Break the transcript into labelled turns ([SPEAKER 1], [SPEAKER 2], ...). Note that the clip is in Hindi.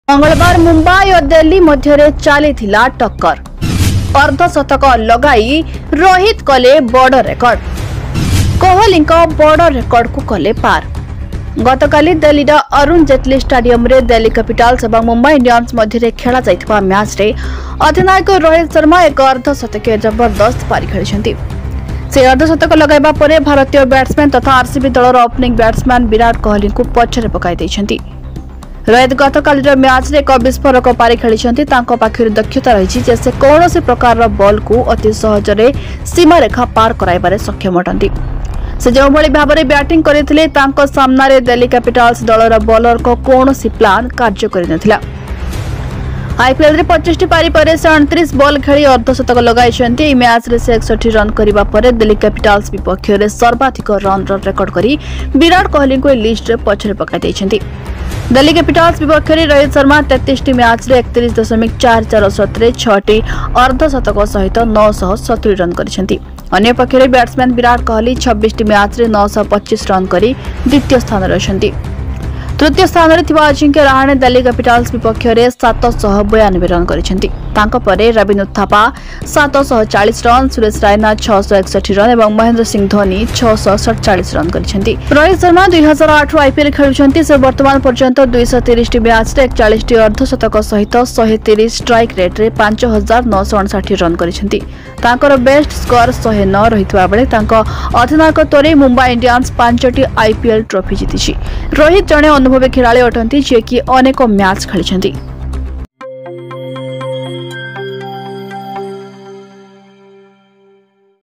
[SPEAKER 1] मंगलवार मुंबई और दिल्ली मध्य चली टक्कर अर्धशतक लगाई रोहित कले बड़ रेकर्ड। कोहली बड़ रेकर्ड को कले पार। गतकाली दिल्ली अरुण जेटली स्टेडियम रे दिल्ली कैपिटल्स और मुंबई इंडियंस मध्य खेला जाइथिबा मैच रे अधिनायक रोहित शर्मा एक अर्धशतकीय जबरदस्त पारी खेली। से अर्धशतक लगाइबा परे भारतीय बैट्समैन तथा आरसीबी दलर ओपनिंग बैट्समैन विराट कोहली को पछरे पकाई दैछन्ती। रोहित गतकालीर मैच रे एक विस्फोरक पारी खेली। तांको पाखिर दक्षता रही जे से कौनसी प्रकार बॉल को अति सहजरे सीमारेखा पार कराइबारे सक्षम अटंती। से जो भली भाबरे बैटिंग करथिले तांको सामना रे दिल्ली कैपिटल्स दलर बॉलर को कौनसी प्लान कार्य करिनथिला। आईपीएल रे 25 पारी पर से 29 बॉल खेली अर्धशतक लगाइछन्ती। ई मैच रे से 61 रन करिबा परे दिल्ली कैपिटल्स विपक्ष रे सर्वाधिक रन रेकर्ड करी विराट कोहली को लिस्ट रे पछरे पकाई दैछन्ती। दिल्ली कैपिटल्स विपक्ष रे रोहित शर्मा 33 मैच रे 31.44 शतरे 6 अर्धशतक सहित 970 रन करिसेंती। अन्य पक्षरे बैट्समैन विराट कोहली 26 मैच रे 925 रन करी द्वितीय स्थान रे अछंती। तृतीय स्थान रे थिबा अजिंक्य रहाणे दिल्ली कैपिटल्स विपक्ष रे 792 रन करिसेंती। तांको परे रविंद्र थापा 740 रन, सुरेश रायना 661 रन एवं महेंद्र सिंह धोनी 647 रन करिसेंती। रोहित शर्मा 2008 आईपीएल खेलुछंती। से वर्तमान पर्यंत 230 मैच रे 41 अर्धशतक सहित 130 स्ट्राइक रेट रे 5959 रन करिसेंती। तांकर बेस्ट स्कोर 109 रहितबा बेले तांको अधिनायकत्वरे मुंबई इंडियंस 5टी आईपीएल ट्रॉफी जीतिछि। रोहित जणे अनुभवी खेलाड़ी अटंती जे कि अनेक मैच खेलिछंती।